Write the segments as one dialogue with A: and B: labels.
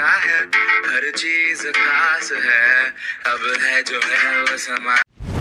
A: है, हर चीज खास है, अब है जो है वो समा।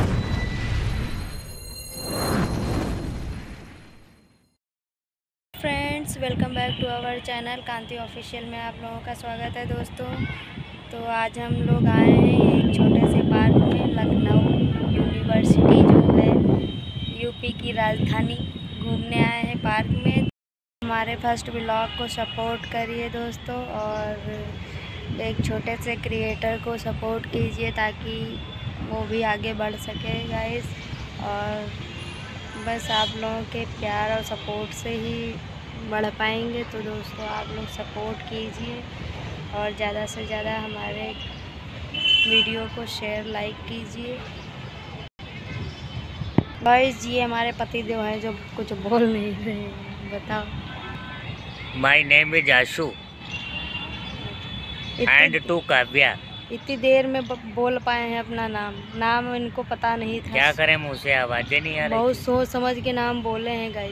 B: Friends, welcome back to our channel Kanti official में आप लोगों का स्वागत है दोस्तों। तो आज हम लोग आए हैं एक छोटे से पार्क में, लखनऊ यूनिवर्सिटी जो है यूपी की राजधानी, घूमने आए हैं पार्क में। हमारे फर्स्ट व्लॉग को सपोर्ट करिए दोस्तों, और एक छोटे से क्रिएटर को सपोर्ट कीजिए ताकि वो भी आगे बढ़ सके गाइस। और बस आप लोगों के प्यार और सपोर्ट से ही बढ़ पाएंगे। तो दोस्तों आप लोग सपोर्ट कीजिए और ज़्यादा से ज़्यादा हमारे वीडियो को शेयर लाइक कीजिए। गाइस जी हमारे पतिदेव हैं जो कुछ बोल नहीं रहे हैं, बताओ।
C: My name is Ashu and to Kavya.
B: इतनी देर में बोल पाए हैं अपना नाम इनको पता नहीं था।
C: क्या करें, मुँह से आवाज़ें नहीं आ रही।
B: बहुत सोच समझ के नाम बोले हैं गाइस।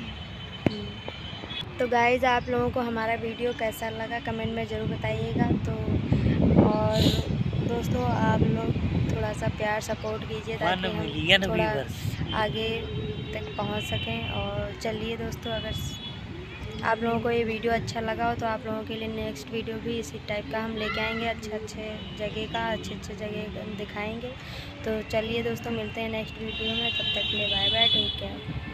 B: तो गाइस आप लोगों को हमारा वीडियो कैसा लगा कमेंट में ज़रूर बताइएगा। तो और दोस्तों आप लोग थोड़ा सा प्यार सपोर्ट कीजिए ताकि हम थोड़ा आगे तक पहुंच सकें। और चलिए दोस्तों, अगर आप लोगों को ये वीडियो अच्छा लगा हो तो आप लोगों के लिए नेक्स्ट वीडियो भी इसी टाइप का हम लेके आएंगे, अच्छे जगह जगह दिखाएंगे। तो चलिए दोस्तों, मिलते हैं नेक्स्ट वीडियो में, तब तक के लिए बाय बाय, टेक केयर।